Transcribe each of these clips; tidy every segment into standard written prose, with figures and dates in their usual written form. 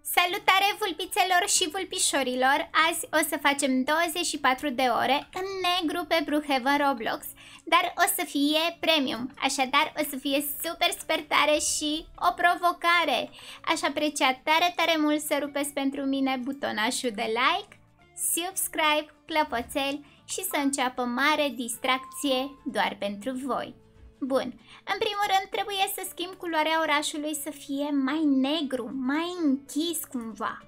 Salutare vulpițelor și vulpișorilor! Azi o să facem 24 de ore în negru pe Brookhaven Roblox, dar o să fie premium, așadar o să fie super tare și o provocare. Aș aprecia tare mult să rupeți pentru mine butonașul de like, subscribe, clopoțel și să înceapă mare distracție doar pentru voi. Bun, în primul rând trebuie să schimb culoarea orașului să fie mai negru, mai închis cumva.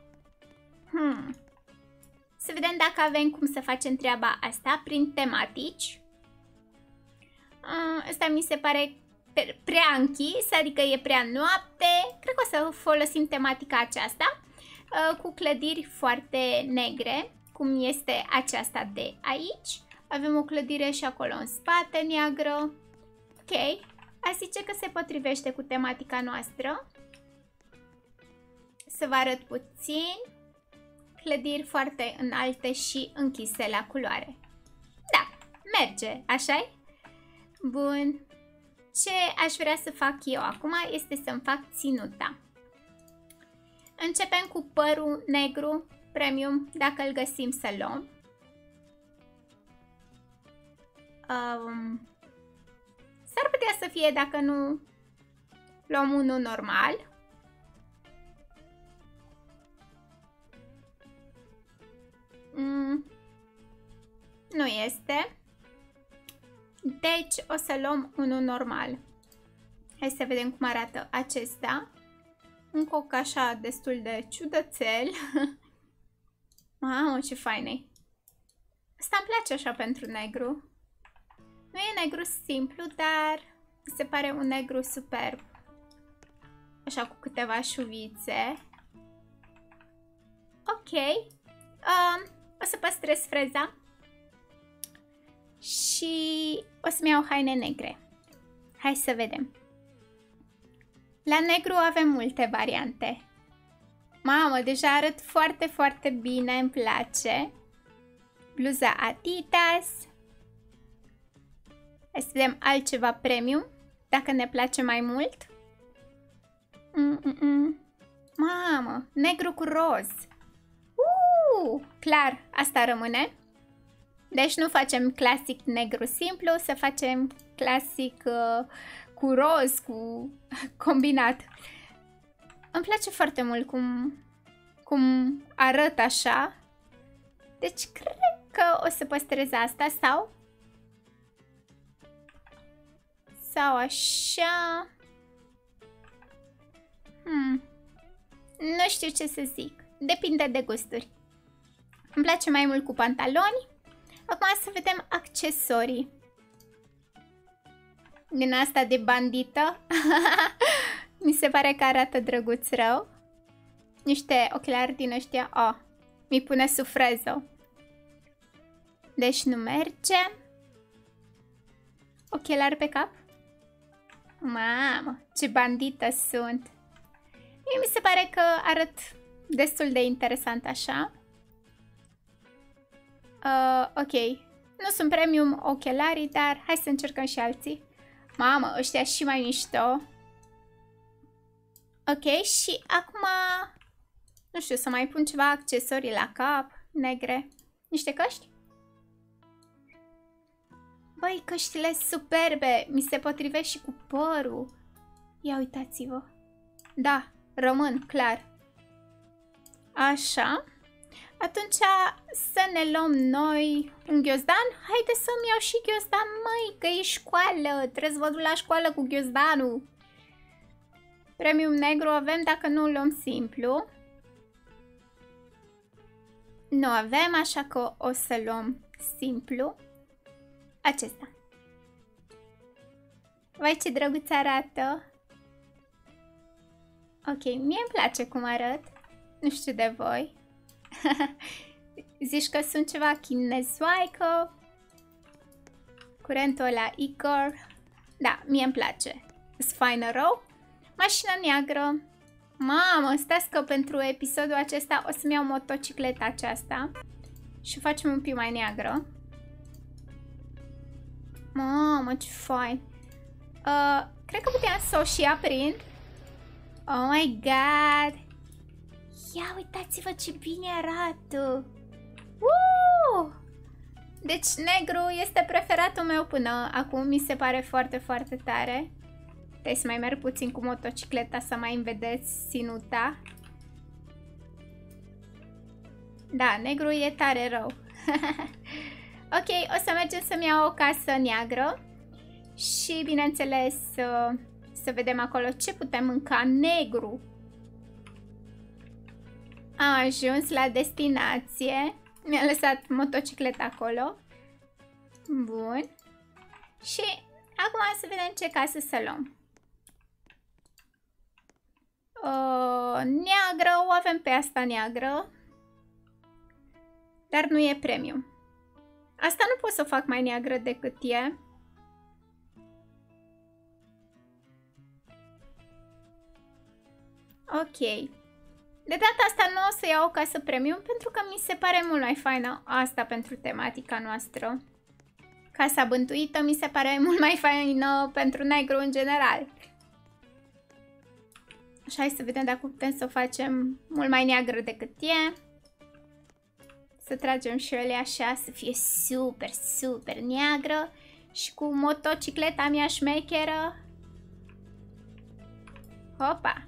Să vedem dacă avem cum să facem treaba asta prin tematici. Asta mi se pare prea închis, adică e prea noapte. Cred că o să folosim tematica aceasta cu clădiri foarte negre, cum este aceasta de aici. Avem o clădire și acolo în spate neagră. Ok, aș zice că se potrivește cu tematica noastră. Să vă arăt puțin. Clădiri foarte înalte și închise la culoare. Da, merge, așa-i? Bun. Ce aș vrea să fac eu acum este să-mi fac ținuta. Începem cu părul negru premium, dacă îl găsim să luăm. S-ar putea să fie dacă nu luăm unul normal. Nu este. Deci o să luăm unul normal. Hai să vedem cum arată acesta. Un coc așa destul de ciudățel. Mamă, ce fain e. Asta îmi place așa pentru negru. Nu e negru simplu, dar mi se pare un negru superb. Așa cu câteva șuvițe. Ok. O să păstrez freza. Și o să-mi iau haine negre. Hai să vedem. La negru avem multe variante. Mamă, deja arăt foarte bine, îmi place. Bluza Adidas. Hai să vedem altceva premium, dacă ne place mai mult. Mamă, negru cu roz. Clar, asta rămâne. Deci nu facem clasic negru simplu, să facem clasic cu roz, cu combinat. Îmi place foarte mult cum arăt așa. Deci cred că o să păstrez asta sau așa. Nu știu ce să zic. Depinde de gusturi. Îmi place mai mult cu pantaloni. Acum să vedem accesorii. Din asta de bandită. Mi se pare că arată drăguț rău. Niște ochelari din ăștia. Mi pune sub freză. Deci nu merge. Ochelari pe cap. Mamă, ce bandită sunt. Mie mi se pare că arăt destul de interesant așa. Ok. Nu sunt premium ochelarii, dar hai să încercăm și alții. Mamă, ăștia și mai mișto. Ok, și acum nu știu, să mai pun ceva accesorii la cap, negre. Niște căști? Băi, căștile superbe! Mi se potrivește și cu părul. Ia uitați-vă. Da, rămân, clar. Așa. Atunci să ne luăm noi un ghiozdan. Haide să-mi iau și ghiozdan, măi, că e școală. Trebuie să vă duc la școală cu ghiozdanul. Premium negru avem dacă nu luăm simplu. Nu avem, așa că o să luăm simplu. Acesta. Vai, ce drăguț arată. Ok, mie îmi place cum arăt. Nu știu de voi. Zici că sunt ceva chinezoaică. Curentul ăla Igor. Da, mie îmi place. Îți faină rău. Mașina neagră. Mamă, stați că pentru episodul acesta o să-mi iau motocicleta aceasta. Și facem un pic mai neagră. Mamă, ce fain. Cred că puteam să o și aprind. Oh my god. Ia uitați-vă ce bine arată! Deci negru este preferatul meu până acum, mi se pare foarte, foarte tare. Trebuie să mai merg puțin cu motocicleta să mai îmi vedeți ținuta. Da, negru e tare rău. Ok, o să mergem să-mi iau o casă neagră și, bineînțeles, să vedem acolo ce putem mânca negru. Am ajuns la destinație. Mi-a lăsat motocicleta acolo. Bun. Și acum să vedem ce casă să luăm. Neagră, o avem pe asta neagră. Dar nu e premium. Asta nu pot să o fac mai neagră decât e. Ok. De data asta nu o să iau o casă premium pentru că mi se pare mult mai faină asta pentru tematica noastră. Casa bântuită mi se pare mult mai faină pentru negru în general. Așa, hai să vedem dacă putem să o facem mult mai neagră decât e. Să tragem și ele așa, să fie super, super neagră. Și cu motocicleta mea șmecheră. Hopa!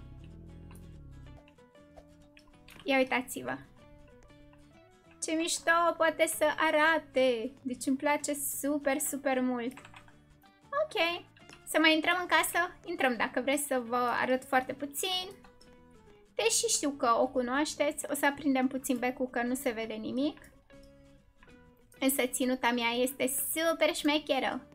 Ia uitați-vă! Ce mișto poate să arate! Deci îmi place super, super mult. Ok. Să mai intrăm în casă? Intrăm dacă vreți să vă arăt foarte puțin. Deși știu că o cunoașteți, o să aprindem puțin becul că nu se vede nimic. Însă ținuta mea este super șmecheră.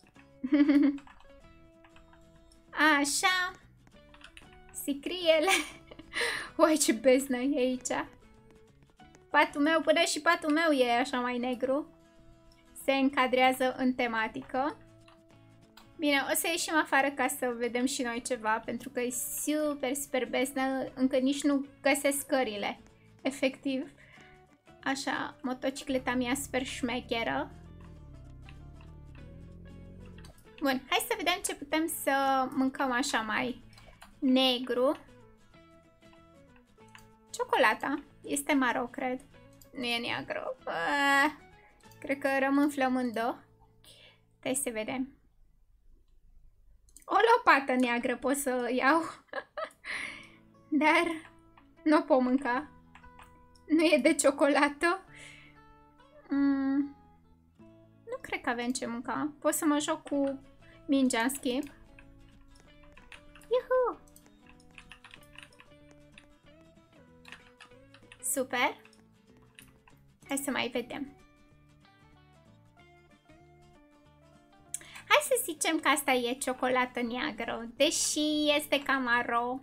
Așa. Sicriele. Uai, ce beznă e aici. Patul meu, până și patul meu e așa mai negru. Se încadrează în tematică. Bine, o să ieșim afară ca să vedem și noi ceva, pentru că e super, super beznă, încă nici nu găsesc scările. Efectiv. Așa, motocicleta mea super șmecheră. Bun, hai să vedem ce putem să mâncăm așa mai negru. Ciocolata. Este maro, cred. Nu e neagră. Cred că rămân flămândă. Hai să vedem. O lopată neagră pot să iau. Dar nu o pot mânca. Nu e de ciocolată. Nu cred că avem ce mânca. Pot să mă joc cu mingea în schimb. Iuhu! Super! Hai să mai vedem. Hai să zicem că asta e ciocolată neagră, deși este cam maro.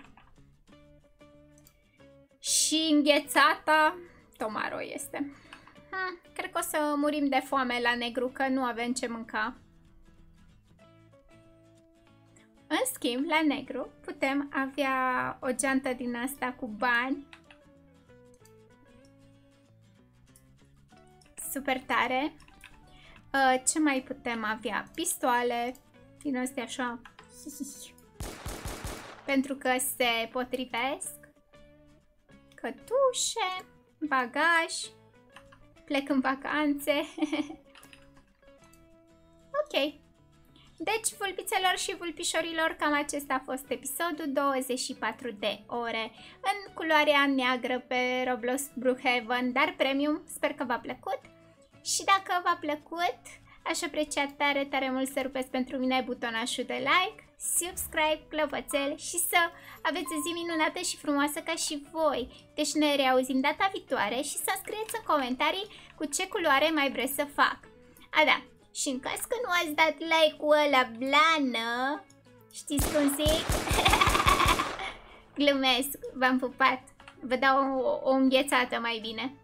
Și înghețata, tot maro este. Cred că o să murim de foame la negru, că nu avem ce mânca. În schimb, la negru putem avea o geantă din asta cu bani. Super tare. Ce mai putem avea? Pistoale. Din astea așa. Pentru că se potrivesc. Cătușe. Bagaj. Plec în vacanțe. Ok. Deci, vulpițelor și vulpișorilor, cam acesta a fost episodul 24 de ore în culoarea neagră pe Roblox Brookhaven, dar premium. Sper că v-a plăcut. Și dacă v-a plăcut, aș aprecia tare, tare mult să rupeți pentru mine butonașul de like, subscribe, clopoțel și să aveți o zi minunată și frumoasă ca și voi. Deci ne reauzim data viitoare și să scrieți în comentarii cu ce culoare mai vreți să fac. A, da, și în caz că nu ați dat like-ul ăla blană, știți cum zic? Glumesc, v-am pupat. Vă dau o înghețată mai bine.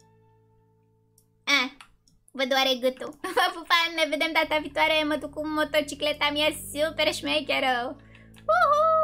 Vă doare gâtul. Vă pupam, ne vedem data viitoare, mă duc cu motocicleta mea super șmecheră. Uhu!